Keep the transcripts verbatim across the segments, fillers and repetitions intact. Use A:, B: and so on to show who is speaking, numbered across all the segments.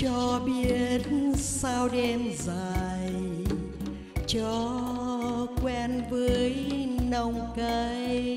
A: cho biết sao đêm dài, cho quen với nồng cay.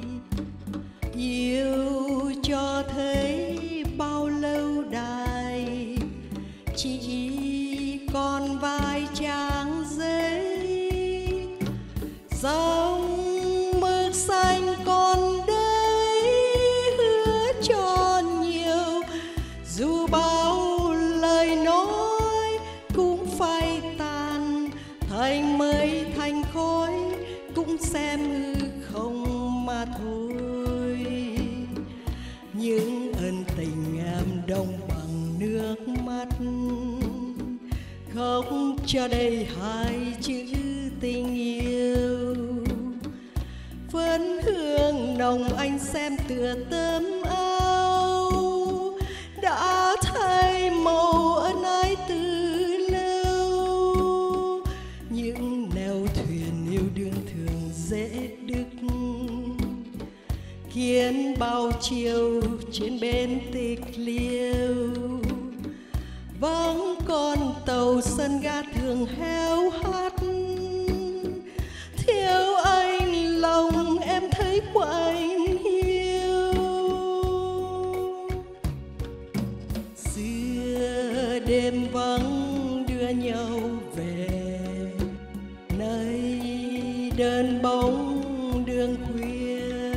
A: Yêu cho thấy bao lâu đài, chỉ còn vài trang giấy. Dòng mực xanh còn đây hứa cho nhiều, dù bao lời nói cũng phai tàn thành mây thành khói, cũng xem hư không mà thôi. Những ân tình em đông bằng nước mắt, khóc cho đây hai chữ tình yêu. Phấn hương nồng anh xem tựa tấm áo, đã thay màu ân ái từ lâu. Những nẻo thuyền yêu đương thường dễ đứt, khiến bao chiều trên bến tịch liêu. Vắng con tàu sân ga thường héo hắt, thiếu anh lòng em thấy quạnh hiu. Xưa đêm vắng đưa nhau về, nơi đơn bóng đường khuya.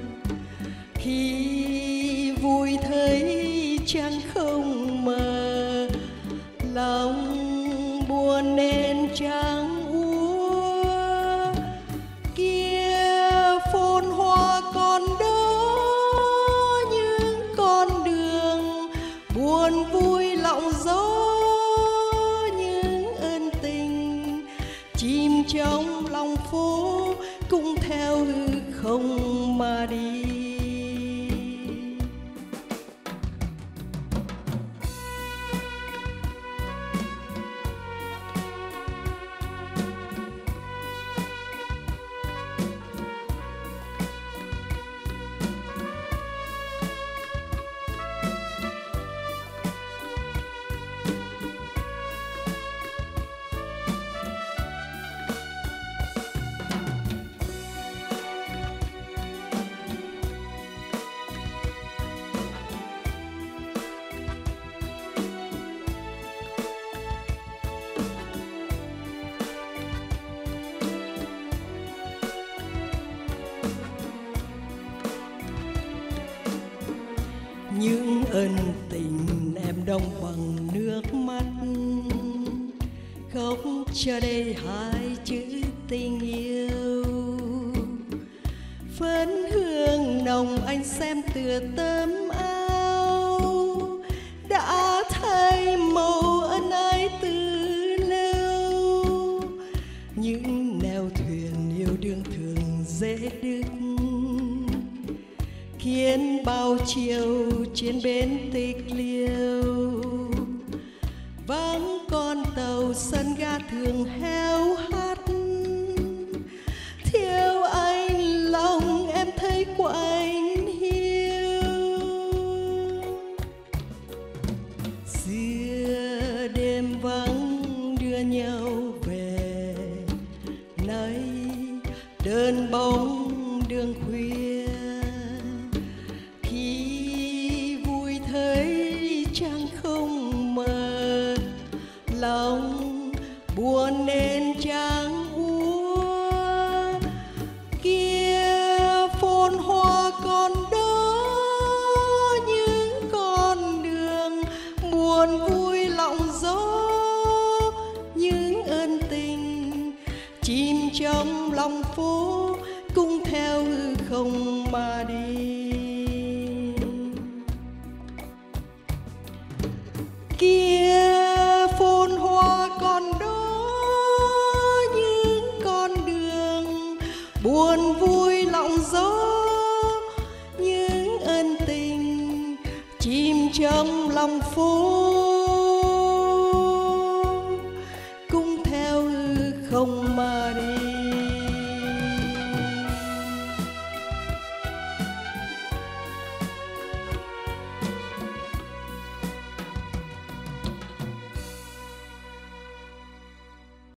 A: Khi vui thấy trăng không mờ, lòng buồn nên trắng úa. Kia phồn hoa còn đó những con đường, buồn vui lặng gió những ân tình. Chìm trong lòng phố cũng theo hư không mà đi. Những ân tình em đông bằng nước mắt, khóc cho đây hai chữ tình yêu. Phấn hương nồng anh xem tựa tấm áo, đã thay màu ân ái từ lâu. Những nẻo thuyền yêu đương thường dễ đứt, khiến bao chiều trên bến tịch liêu. Vắng con tàu sân ga thường héo hắt, thiếu anh lòng em thấy quạnh hiu. Xưa đêm vắng đưa nhau về, nay đơn bóng đường khuya. Khi vui thấy trăng không mờ, lòng buồn nên trắng úa. Kia phồn hoa còn đó những con đường, buồn vui lặng gió những ân tình. Chìm trong lòng phố cũng theo hư không mà đi. Kia phồn hoa còn đó những con đường, buồn vui lặng gió những ân tình. Chìm trong lòng phố cũng theo hư không mà đi.